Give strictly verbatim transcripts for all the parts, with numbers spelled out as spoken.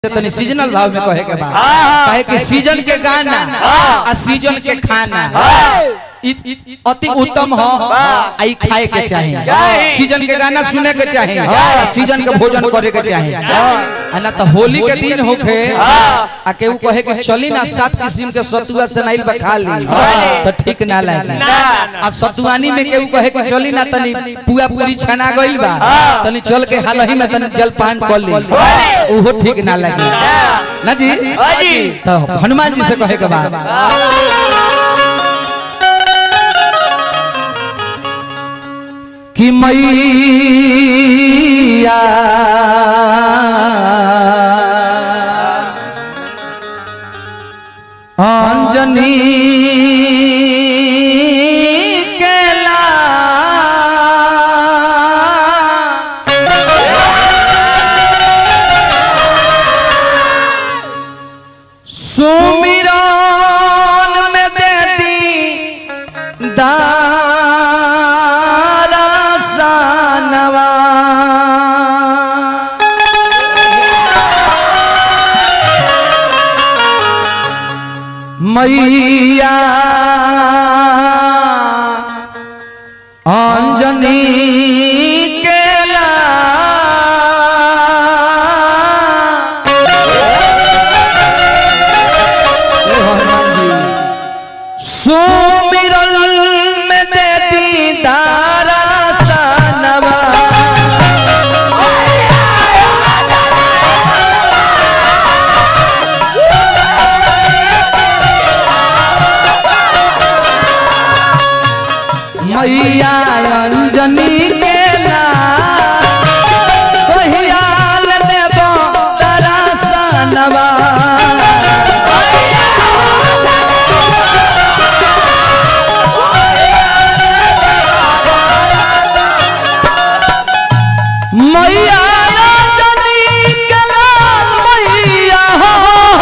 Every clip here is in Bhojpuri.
तनी सीजनल भाव में कहे के बाद कहे कि सीजन के गाना आ सीजन के खाना अति उत्तम हो आई खाए के चाहिए। सीजन के गाना सुने के चाहिए, सीजन के भोजन करे के चाहिए। ना तो होली के दिन होखे आ केहू कहे कि चली ना सात किस्म के सतुआ सनाइल बा खा ली तो ठीक ना लागे। आ सतुआनी में केहू कहे कि चली ना तनी पुआ पूरी छना गइल बा तनी चल के हालही में तनी जलपान कर ली ओहो ठीक ना लागे ना जी। तो हनुमान जी से कहे के बाद कि मैया अंजनी के ला सुमिरन में देती दा मैया अंजनी के ला हनुमान जी सुमिरन में देती तारा सनवा मैया अंजनी के ला कहियाल देबो तारा सनवा मैया अंजनी के लाल मैया हो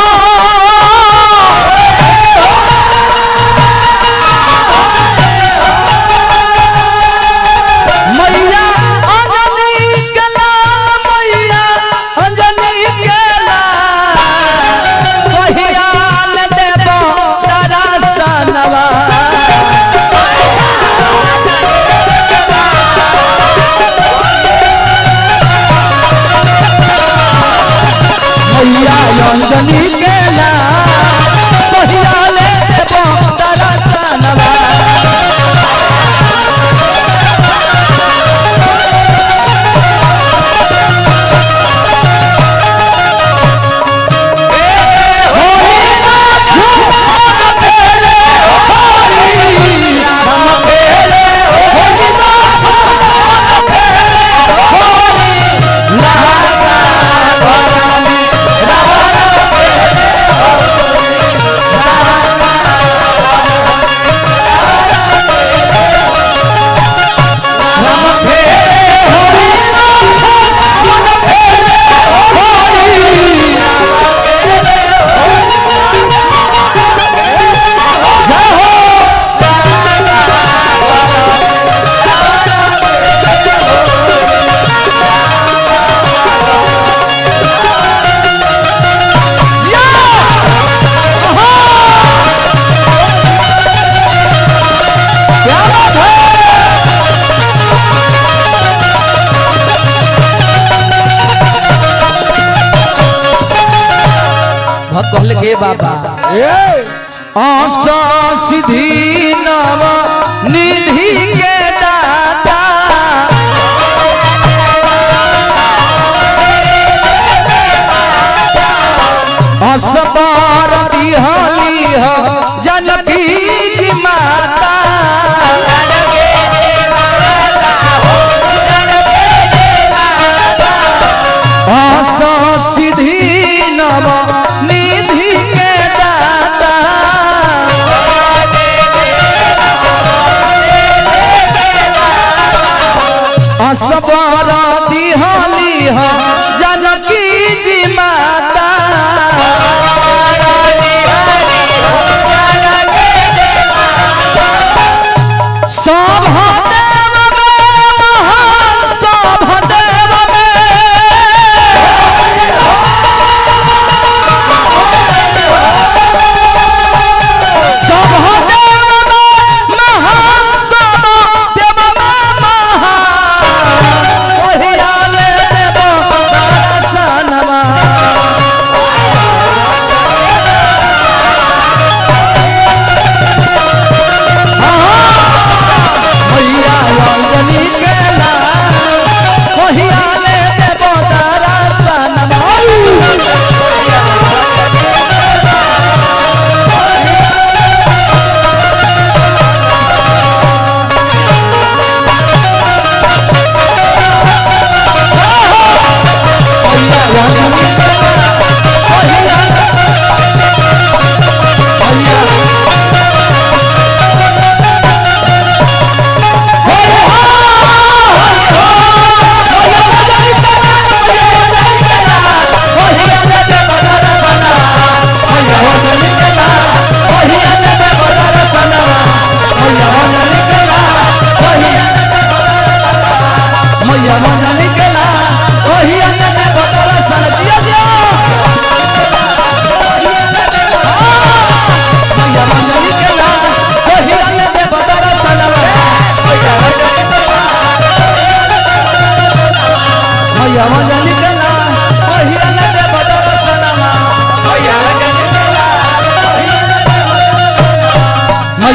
अंजनी के ला कहियाले देबो तारा सनवा कहल के बाबा अष्ट सिद्धि नव निधि के दाता असबर दिहली हो जनकी जी माता अष्ट सिद्धि नव निधि के दाता असबर दिहली हो जनकी जी माता सब देव में महान सब देव में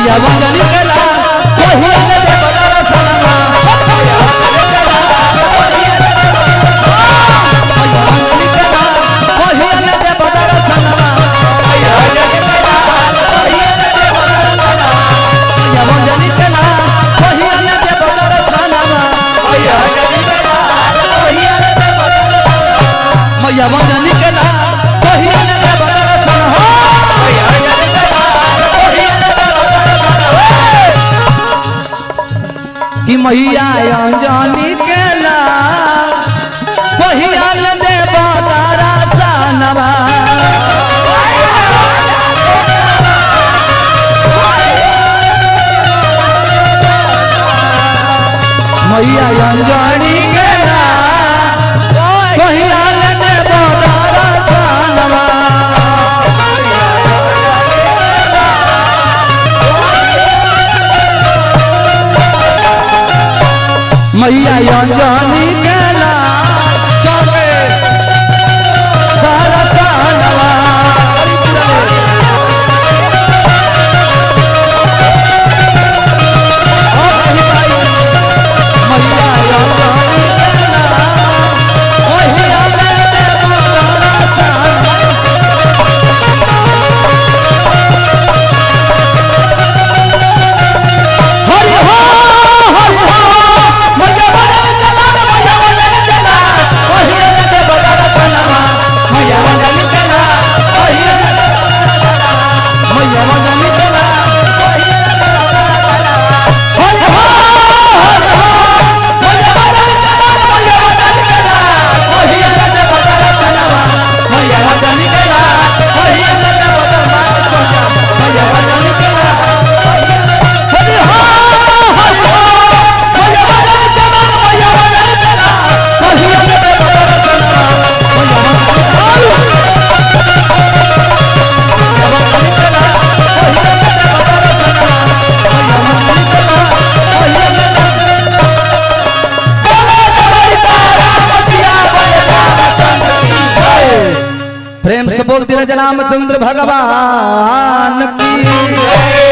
मैया वंदनी केला कहिया ले दे बदर सनमा मैया वंदनी केला कहिया ले दे बदर सनमा मैया वंदनी केला कहिया ले दे बदर सनमा मैया मैया वंदनी केला कहिया ले दे बदर सनमा कि मैया अंजनी केला कहिया ले दे बदर सनमा मैया अंजनी केला कहिया ले दे बदर सनमा मैया अंजनी केला चले दरसनवा प्रेम से बोल दिया रामचंद्र भगवान की।